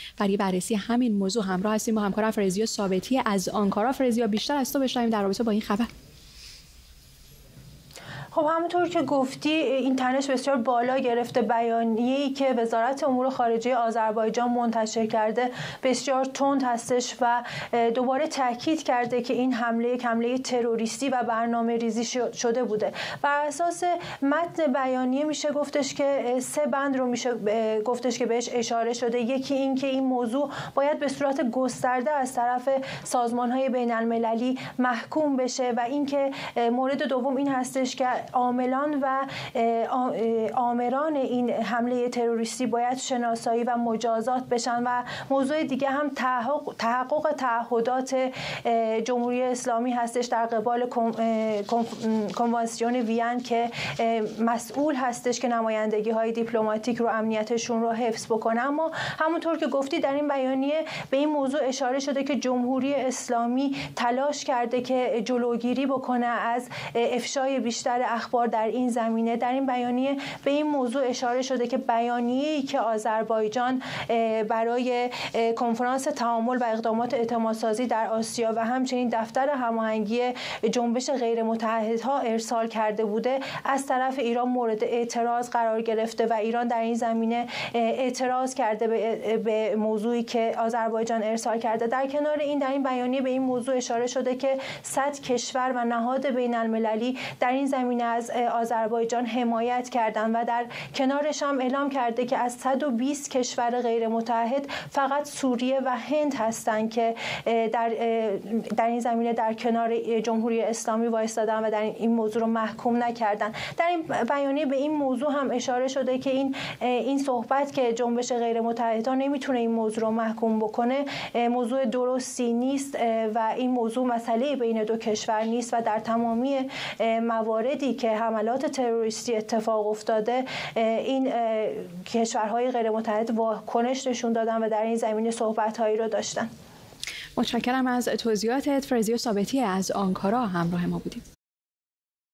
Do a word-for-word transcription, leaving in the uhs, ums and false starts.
برای بررسی همین موضوع همراه هستیم با همکارم فرزیا ثابتی از آنکارا. فرزیا، بیشتر از تو بشنویم در رابطه با این خبر. خب همونطور که گفتی این تنش بسیار بالا گرفته. بیانیه‌ای که وزارت امور خارجه آذربایجان منتشر کرده بسیار تند هستش و دوباره تاکید کرده که این حمله یک حمله تروریستی و برنامه ریزی شده بوده. بر اساس متن بیانیه میشه گفتش که سه بند رو میشه گفتش که بهش اشاره شده. یکی این که این موضوع باید به صورت گسترده از طرف سازمان‌های بین‌المللی محکوم بشه و اینکه مورد دوم این هستش که عاملان و آمران این حمله تروریستی باید شناسایی و مجازات بشن و موضوع دیگه هم تحقق, تحقق تعهدات جمهوری اسلامی هستش در قبال کنوانسیون وین که مسئول هستش که نمایندگی های دیپلماتیک رو امنیتشون رو حفظ بکنه. اما همونطور که گفتی در این بیانیه به این موضوع اشاره شده که جمهوری اسلامی تلاش کرده که جلوگیری بکنه از افشای بیشتر اخبار در این زمینه. در این بیانیه به این موضوع اشاره شده که بیانیه‌ای که آذربایجان برای کنفرانس تعامل و اقدامات اعتمادسازی در آسیا و همچنین دفتر هماهنگی جنبش غیر متحدها ارسال کرده بوده از طرف ایران مورد اعتراض قرار گرفته و ایران در این زمینه اعتراض کرده به موضوعی که آذربایجان ارسال کرده. در کنار این در این بیانیه به این موضوع اشاره شده که صد کشور و نهاد بین‌المللی در این زمینه از آذربایجان حمایت کردند و در کنارش هم اعلام کرده که از صد و بیست کشور غیر متحد فقط سوریه و هند هستند که در در این زمینه در کنار جمهوری اسلامی وایستادن و در این موضوع رو محکوم نکردن. در این بیانیه به این موضوع هم اشاره شده که این این صحبت که جنبش غیر متحدها نمیتونه این موضوع رو محکوم بکنه موضوع درستی نیست و این موضوع مسئله بین دو کشور نیست و در تمامی مواردی که حملات تروریستی اتفاق افتاده این کشورهای غیر متحد واکنش نشون دادن و در این زمینه صحبت‌هایی رو داشتن. متشکرم از توضیحاتت. فرزیا ثابتی از آنکارا همراه ما بودید.